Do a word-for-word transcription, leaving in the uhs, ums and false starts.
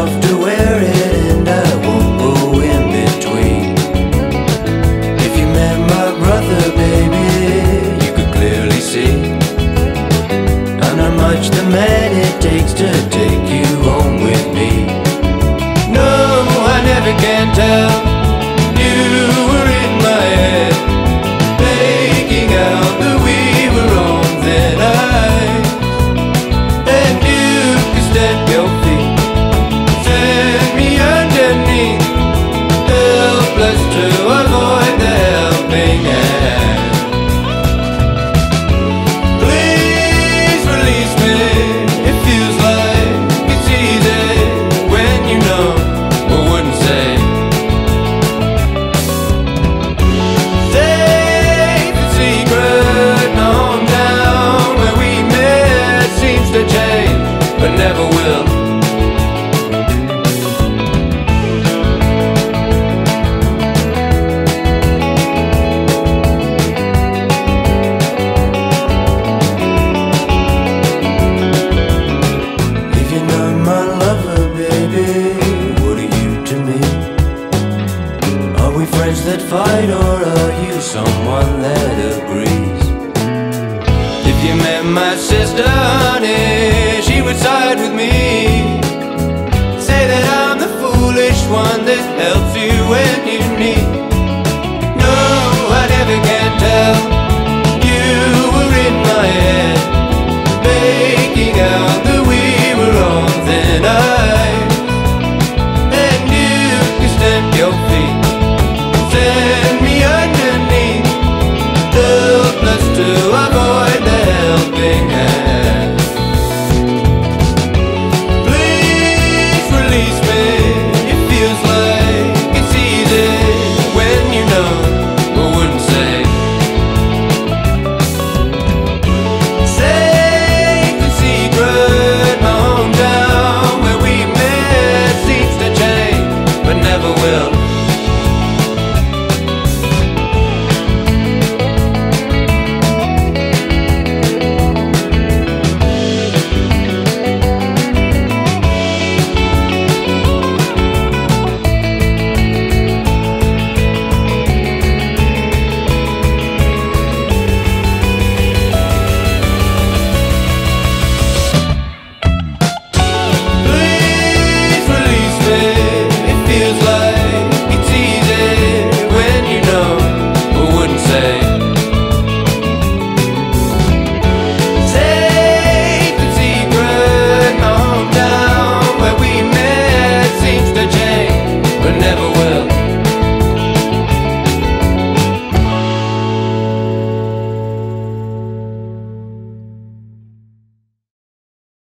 enough to wear it, and I won't go in between. If you met my brother, baby, you could clearly see I'm not much the man it takes to take you home with me. No, I never can tell. You were in my head, making out that we were on thin ice, and you could step your feet, set me underneath, helpless to avoid the helping hand. Please release me, it feels like it's easy when you know I wouldn't say. Safe and secret, my hometown where we met seems to change, but never will. If you're not my lover, baby, what are you to me? Are we friends that fight, or are you someone that agrees? If you met my sister, honey, she would side with me, say that I'm the foolish one that helps you when you need. No, I never can tell. You were in my head, making out that we were on thin ice.